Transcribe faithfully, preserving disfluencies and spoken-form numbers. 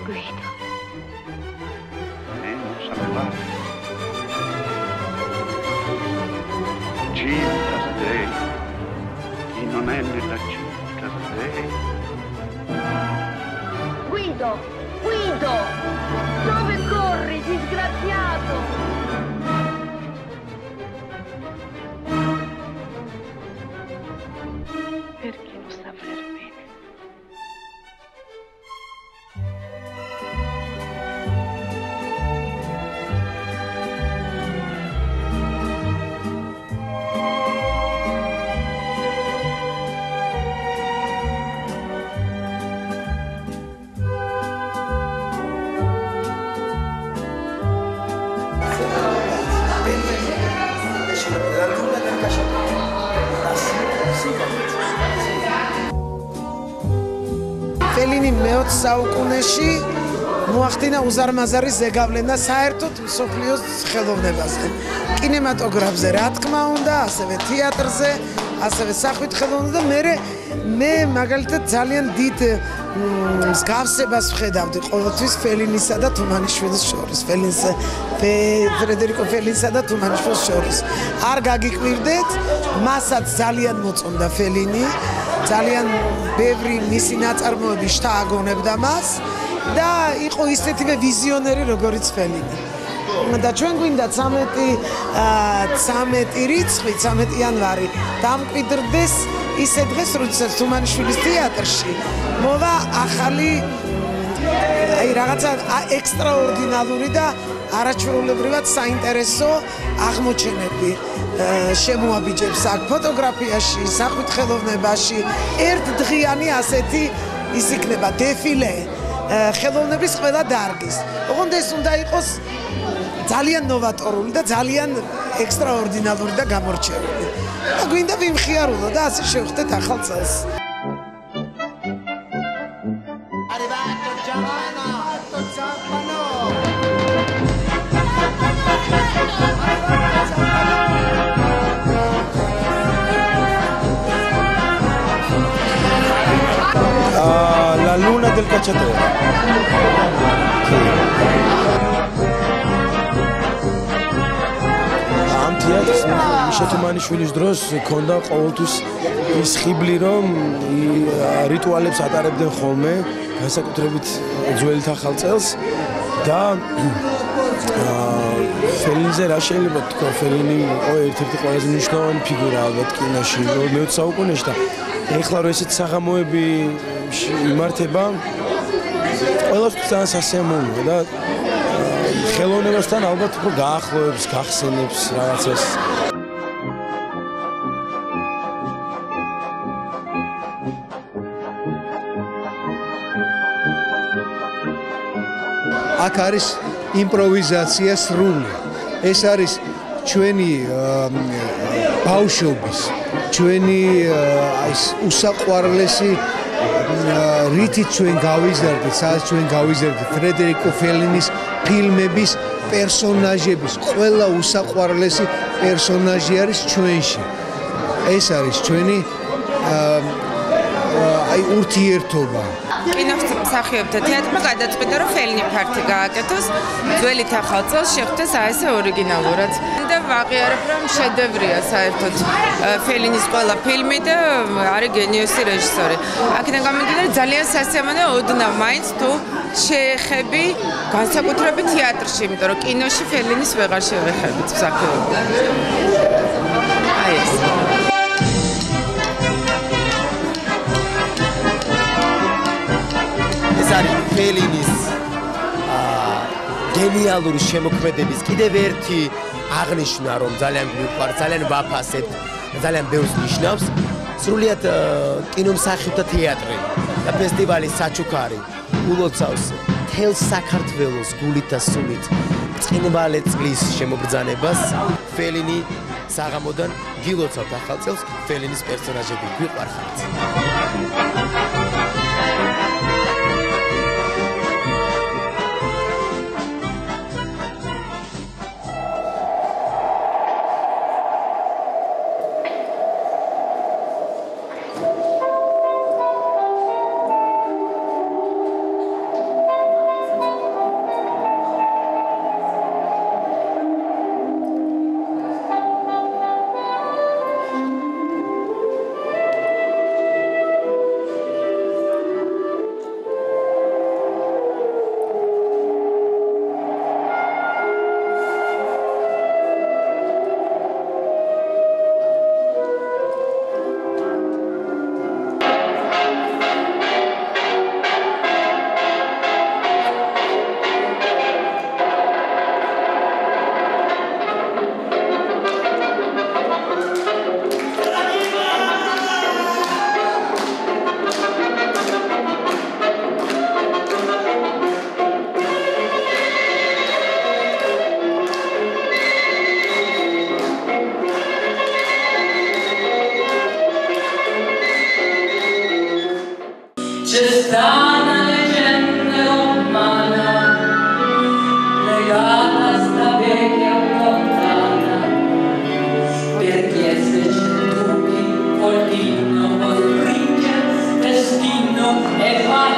Guido. E non salvato. Cinta stella, chi non è nella cinta stella. Guido, Guido, dove corri, disgraziato? Perché non sta a voler bene? Fellini მეოცე საუკუნეში მოახდინა უზარმაზარი ზეგავლენა საერთოდ მსოფლიოს ხელოვნებაზე, კინემატოგრაფზე, რა თქმა უნდა, ასევე თეატრზე, ასევე სახვით ხელოვნებაზე და მე მე მაგალითად ძალიან დიდ მსგავსებას ვხედავდი ყოველთვის ფელინისა და თუმანიშვილის შორის, ფელინს ფრედერიკო ფელინსა და თუმანიშვილის შორის. არ გაგიკვირდეთ, მასაც ძალიან მოწონდა ფელინი. ძალიან ბევრი მისი ნაწარმოები შთააგონებდა მას და იყო ისეთივე ვიზიონერი როგორიც ფელინი. და ჩვენ გვინდა ცამეტი რიცხვი, ცამეტი იანვარი დამკვიდრდეს ისე დღეს, როდესაც თუმანიშვილის თეატრში მოვა ახალი აი რაღაცა ექსტრაორდინალური და არაჩვეულებრივად საინტერესო აღმოჩენები შემოაბიჯებს აქ ფოტოგრაფიაში, სახვით ხელოვნებაში, ერთდღიანი ასეთი ის იქნება დეფილე ხელოვნების ყველა დარგის. ოღონდ ეს უნდა იყოს ძალიან ნოვატორული და ძალიან ექსტრაორდინალური და გამორჩეული. და გვინდა ვიმხიარულო და ასე შევხვდეთ ახალ წელს. La luna del cacciatore. ამ თეატრს მიშა თუმანიშვილის დროს ქონდა ყოველთვის ის ხიბლი, რომ რიტუალებს ატარებდნენ ხოლმე, განსაკუთრებით ძველი ახალ წელს და ფელინზე რა შეიძლება თქვა, ფელინი იყო ერთ-ერთი ყველაზე მნიშვნელოვანი ფიგურა ალბათ კინოში მეოცე საუკუნეში და ეხლა რომ ესეთი საღამოები იმართება ყველასთვის ძალიან სასიამოვნოა და ხელოვნებასთან ალბათ უფრო გაახლოებს, გახსენებს რაღაცას. აქ არის იმპროვიზაცია სრული. ეს არის ჩვენი ბავშვობის, ჩვენი აი უსაყვარლესი რითიც ჩვენ გავიზარდეთ, სადაც ჩვენ გავიზარდეთ ფრედერიკო ფელინის ფილმების პერსონაჟების ყველა უსაყვარლესი პერსონაჟი არის ჩვენში. ეს არის ჩვენი აი ურთიერთობა. კინომსახიობთა თეატრმა გადაწყვიტა, რომ ფელინი ფართი გააკეთოს, ძველი ახალ წელს შეხვდეს აი ესე ორიგინალურად. და ვაღიარებ, რომ შედევრია საერთოდ ფელინის ყველა ფილმი და არის გენიოსი რეჟისორი. აქედან გამომდინარე ძალიან სასიამოვნოა ოდნავ მაინც თუ შეეხები განსაკუთრებით თეატრში, იმიტომ რომ კინოში ფელინის ვეღარ შევეხებით მსახიობი. აი ეს. ეს არის ფელინის გენიალური შემოქმედების კიდევ ერთი აღნიშვნა, რომ ძალიან გვიყვარს, ძალიან ვაფასებთ, ძალიან ბევრს ნიშნავს. სრულიად კინომსახიობთა თეატრი და ფესტივალი საჩუქარი ულოცავს მთელ საქართველოს გულით და სულით ბრწყინვალე წლის შემოგრძანებას. ფელინი საღამოდან გილოცავთ ახალ წელს, ფელინის პერსონაჟები გვიყვარხართ. c'è sta una leggenda romana legata a sta vecchia fontana, perché se c'è tutti voltino o stringe destino e fa